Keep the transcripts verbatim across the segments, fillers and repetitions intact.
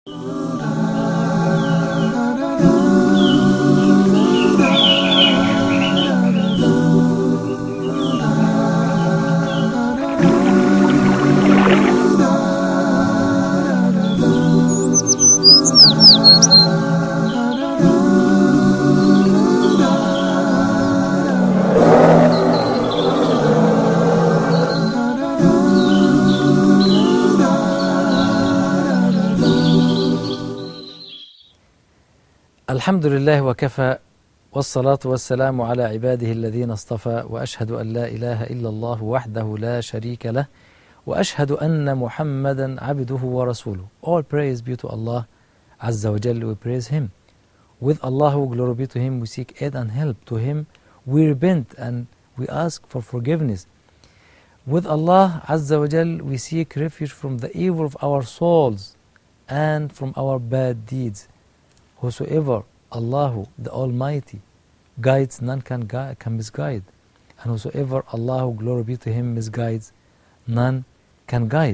الحمد لله وكفى والصلاة والسلام على عباده الذين اصطفى وأشهد أن لا إله إلا الله وحده لا شريك له وأشهد أن محمدا عبده ورسوله. All praise be to Allah Azza wa Jalla. We praise Him. With Allah, glory be to Him, we seek aid and help. To Him we repent and we ask for forgiveness. With Allah Azza wa Jalla, we seek refuge from the evil of our souls and from our bad deeds. Whosoever Allah, the Almighty, guides, none can, guide, can misguide. And whosoever Allah, glory be to Him, misguides, none can guide.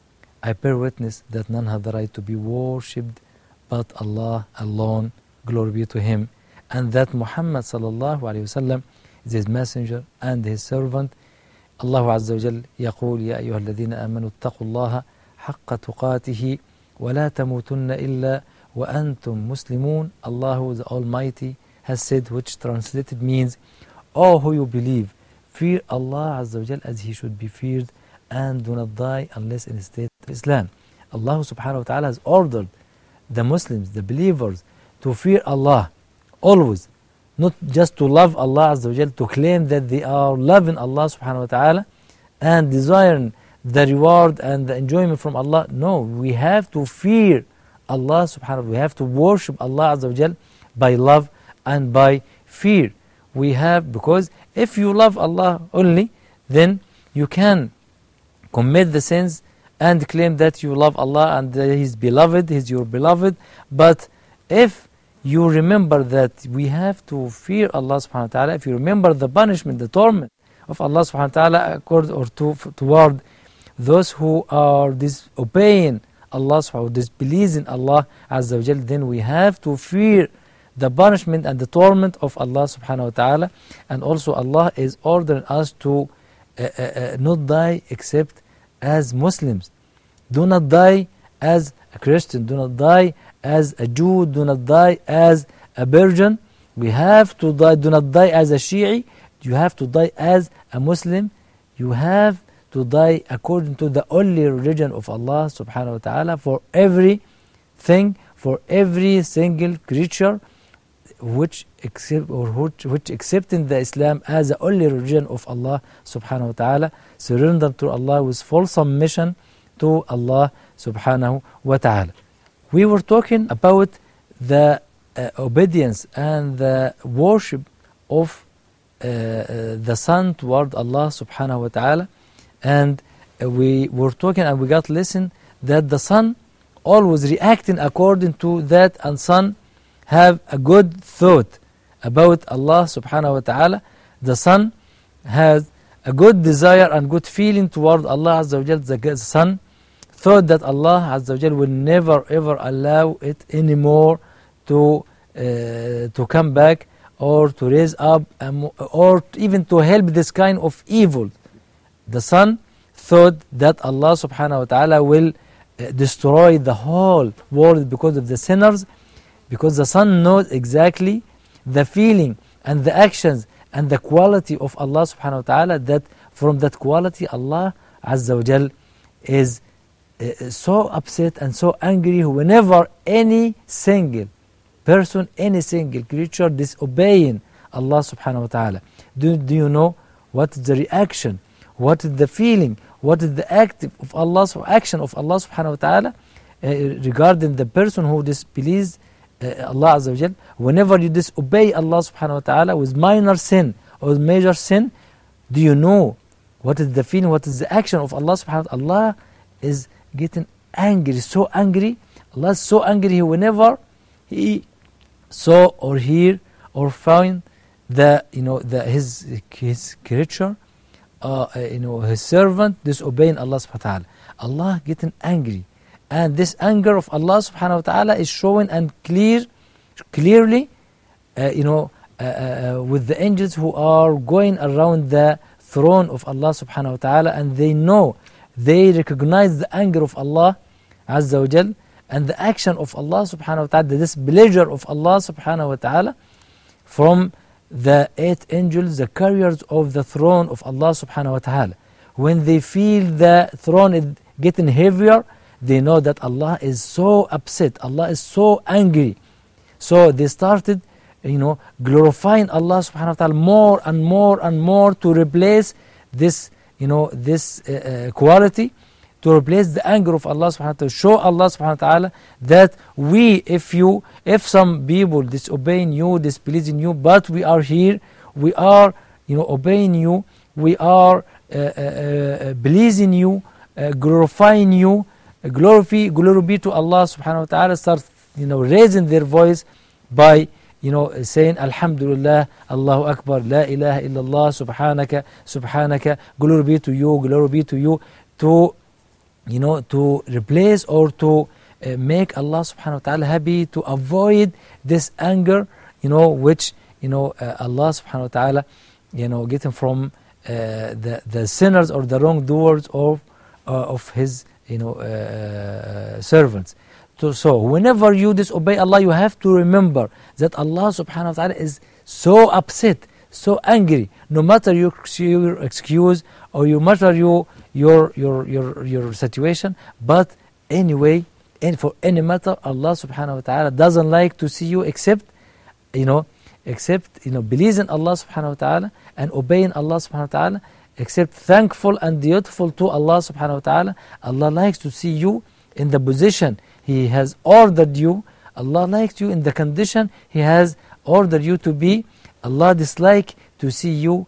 I bear witness that none have the right to be worshipped but Allah alone, glory be to Him, and that Muhammad sallallahu alayhi wasallam is His messenger and His servant. Allah Azza wa Jal يقول يا أيها الذين آمنوا اتقوا الله حق تقاته ولا تموتن إلا وأنتم مسلمون. Allah the Almighty has said, which translated means, O who you believe, fear Allah Azza wa Jal as He should be feared, and do not die unless in a state of Islam. Allah subhanahu wa ta'ala has ordered the Muslims, the believers, to fear Allah always, not just to love Allah Azza wa Jal, to claim that they are loving Allah subhanahu wa ta'ala and desiring the reward and the enjoyment from Allah. No, we have to fear Allah subhanahu wa ta'ala. We have to worship Allah Azza wa Jal by love and by fear. We have, because if you love Allah only, then you can commit the sins and claim that you love Allah and He's beloved, He's your beloved. But if you remember that we have to fear Allah subhanahu wa ta'ala, if you remember the punishment, the torment of Allah subhanahu wa ta'ala accord, or to, toward those who are disobeying Allah subhanahu wa ta'ala, displeasing Allah Azza wa Jal, then we have to fear the punishment and the torment of Allah subhanahu wa ta'ala. And also Allah is ordering us to uh, uh, uh, not die except as Muslims. Do not die as a Christian, do not die as a Jew, do not die as a virgin. We have to die, do not die as a Shi'i, you have to die as a Muslim. You have to die according to the only religion of Allah subhanahu wa ta'ala, for everything, for every single creature which accept or which, which accepting the Islam as the only religion of Allah subhanahu wa ta'ala, surrender to Allah with full submission to Allah subhanahu wa ta'ala. We were talking about the uh, obedience and the worship of uh, uh, the Son toward Allah subhanahu wa ta'ala. And uh, we were talking and we got listen that the Son always reacting according to that, and Son have a good thought about Allah subhanahu wa ta'ala. The Son has a good desire and good feeling toward Allah Azza wa Jal. The Son thought that Allah Azza wa Jal will never ever allow it anymore to uh, to come back or to raise up um, or even to help this kind of evil. The Son thought that Allah subhanahu wa ta'ala will uh, destroy the whole world because of the sinners, because the Son knows exactly the feeling and the actions and the quality of Allah subhanahu wa ta'ala, that from that quality Allah Azza wa Jal is uh, so upset and so angry whenever any single person, any single creature disobeying Allah subhanahu wa ta'ala. Do, do you know what is the reaction? What is the feeling? What is the act of Allah, action of Allah subhanahu wa ta'ala uh, regarding the person who displeased uh, Allah Azza wa Jal? Whenever you disobey Allah subhanahu wa ta'ala with minor sin or major sin, do you know what is the feeling, what is the action of Allah subhanahu wa ta'ala? Allah is getting angry, so angry. Allah is so angry whenever He saw or hear or found the, you know, the, his, his creature, Uh, you know, His servant disobeying Allah subhanahu wa ta'ala. Allah getting angry And this anger of Allah subhanahu wa ta'ala is shown and clear, clearly, uh, you know, uh, uh, with the angels who are going around the throne of Allah subhanahu wa ta'ala, and they know, they recognize the anger of Allah Azza wa Jal, and the action of Allah subhanahu wa ta'ala, the displeasure of Allah subhanahu wa ta'ala from the eight angels, the carriers of the throne of Allah subhanahu wa ta'ala. When they feel the throne is getting heavier, they know that Allah is so upset, Allah is so angry. So they started, you know, glorifying Allah subhanahu wa ta'ala more and more and more to replace this, you know, this uh, uh, quality, to replace the anger of Allah subhanahu wa ta'ala, to show Allah subhanahu wa ta'ala that we, if you, if some people disobeying you, displeasing you, but we are here, we are, you know, obeying you, we are uh, uh, uh, pleasing you, uh, glorifying you, uh, glory, glory be to Allah subhanahu wa ta'ala, start, you know, raising their voice by, you know, saying Alhamdulillah, Allahu Akbar, La ilaha illallah, Subhanaka, Subhanaka, glory be to you, glory be to you, to, you know, to replace or to uh, make Allah subhanahu wa ta'ala happy, to avoid this anger, you know, which, you know, uh, Allah subhanahu wa ta'ala, you know, getting from uh, the, the sinners or the wrongdoers of, uh, of His, you know, uh, servants. So, so whenever you disobey Allah, you have to remember that Allah subhanahu wa ta'ala is so upset, so angry, no matter your, your excuse or no matter your, your, your, your, your situation. But anyway, and for any matter, Allah subhanahu wa ta'ala doesn't like to see you except, you know, except, you know, believing Allah subhanahu wa ta'ala and obeying Allah subhanahu wa ta'ala, except thankful and dutiful to Allah subhanahu wa ta'ala. Allah likes to see you in the position He has ordered you. Allah likes you in the condition He has ordered you to be. Allah dislikes to see you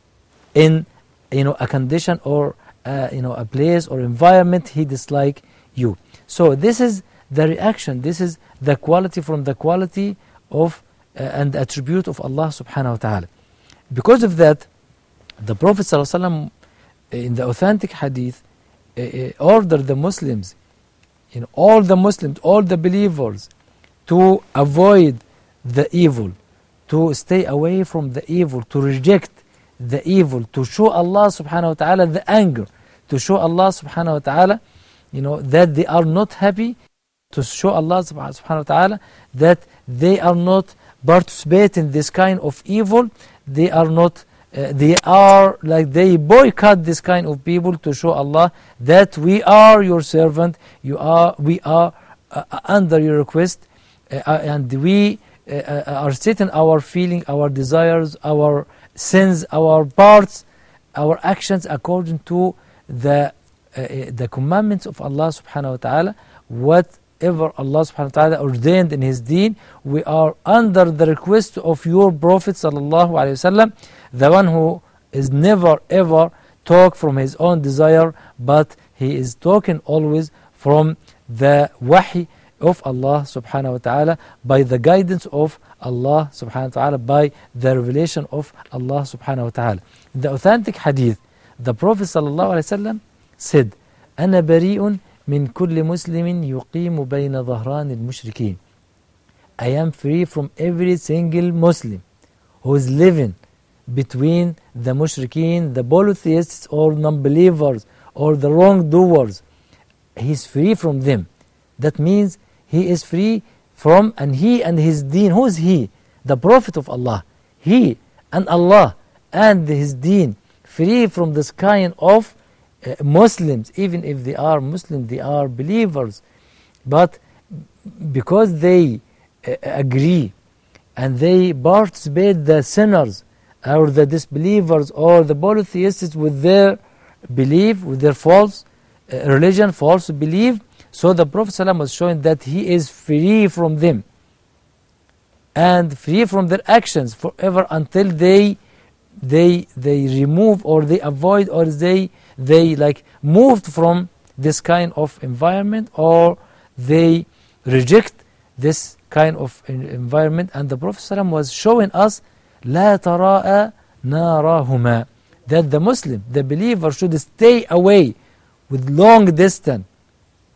in, you know, a condition or uh, you know, a place or environment He dislikes you. So this is the reaction. This is the quality from the quality of uh, and the attribute of Allah subhanahu wa ta'ala. Because of that, the Prophet sallallahu alaihi wasallam in the authentic hadith uh, uh, ordered the Muslims, you know, all the Muslims, all the believers, to avoid the evil, to stay away from the evil, to reject the evil, to show Allah subhanahu wa ta'ala the anger, to show Allah subhanahu wa ta'ala, you know, that they are not happy, to show Allah subhanahu wa ta'ala that they are not participating in this kind of evil, they are not, uh, they are like they boycott this kind of people, to show Allah that we are your servant, you are, we are uh, under your request, uh, and we uh, are setting our feeling, our desires, our sins, our parts, our actions according to the uh, the commandments of Allah subhanahu wa ta'ala. Whatever Allah subhanahu wa ta'ala ordained in His deen, we are under the request of your Prophet sallallahu alayhi wasallam, the one who is never ever talk from his own desire, but he is talking always from the wahi of Allah subhanahu wa ta'ala, by the guidance of Allah subhanahu wa ta'ala, by the revelation of Allah subhanahu wa ta'ala. In the authentic hadith, the Prophet sallallahu alayhi wasallam said, أنا بريء من كل مسلم يقيم بين ظهران المشركين. I am free from every single Muslim who is living between the mushrikeen, the polytheists or non-believers or the wrongdoers. He is free from them. That means he is free from, and he and his deen. Who is he? The Prophet of Allah. He and Allah and his deen, free from this kind of uh, Muslims. Even if they are Muslims, they are believers, but because they uh, agree and they participate, the sinners or the disbelievers or the polytheists, with their belief, with their false uh, religion, false belief. So the Prophet ﷺ was showing that he is free from them and free from their actions forever, until they they they remove or they avoid or they they like moved from this kind of environment, or they reject this kind of environment. And the Prophet ﷺ was showing us لا تراءى نارهما, that the Muslim, the believer, should stay away with long distance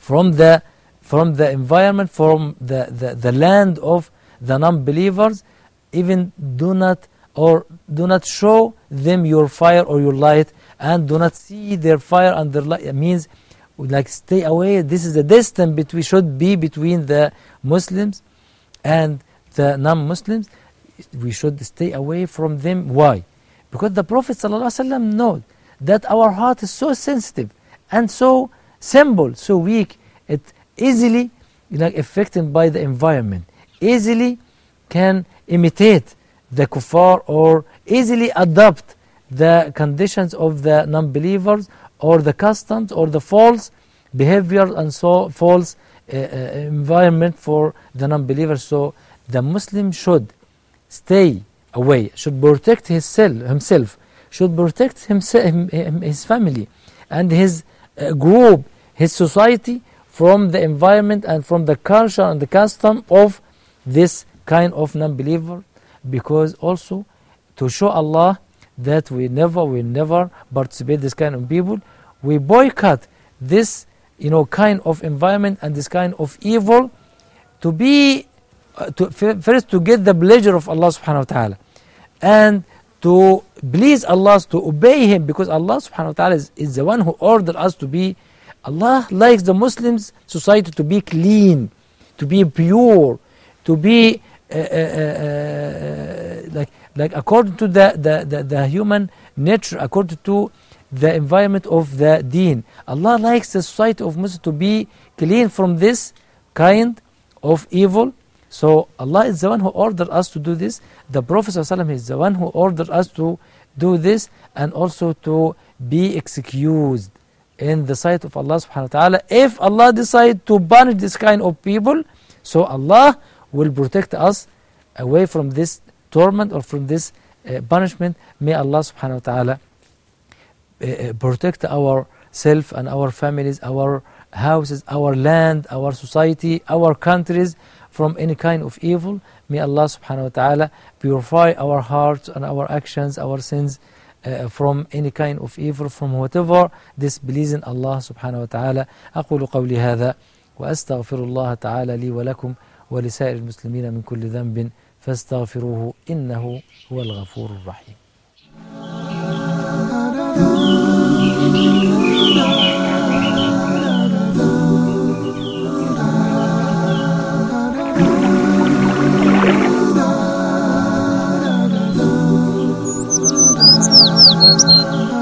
from the from the environment, from the, the, the land of the non-believers. Even do not or do not show them your fire or your light, and do not see their fire and their light. It means like stay away. This is the distance between should be between the Muslims and the non-Muslims. We should stay away from them. Why? Because the Prophet ﷺ knows that our heart is so sensitive and so simple, so weak. It easily like affected by the environment, easily can imitate the kuffar or easily adopt the conditions of the non-believers or the customs or the false behavior and so false uh, uh, environment for the non-believers. So the Muslim should stay away, should protect his self, himself, should protect himself, his family and his uh, group, his society from the environment and from the culture and the custom of this kind of non-believer, because also to show Allah that we never, we never participate this kind of people. We boycott this, you know, kind of environment and this kind of evil to be, uh, to, first to get the pleasure of Allah subhanahu wa ta'ala and to please Allah, to obey Him, because Allah subhanahu wa ta'ala is, is the one who ordered us to be. Allah likes the Muslims society to be clean, to be pure, to be uh, uh, uh, like like according to the, the, the, the human nature, according to the environment of the deen. Allah likes the society of Muslims to be clean from this kind of evil. So Allah is the one who ordered us to do this. The Prophet ﷺ is the one who ordered us to do this, and also to be excused in the sight of Allah subhanahu wa ta'ala. If Allah decides to punish this kind of people, so Allah will protect us away from this torment or from this uh, punishment. May Allah subhanahu wa ta'ala uh, protect ourselves and our families, our houses, our land, our society, our countries from any kind of evil. May Allah subhanahu wa ta'ala purify our hearts and our actions, our sins uh, from any kind of evil, from whatever displeasing Allah subhanahu wa ta'ala. أقول قولي هذا وأستغفر الله تعالى لي ولكم ولسائر المسلمين من كل ذنب فاستغفروه إنه هو الغفور الرحيم. Ah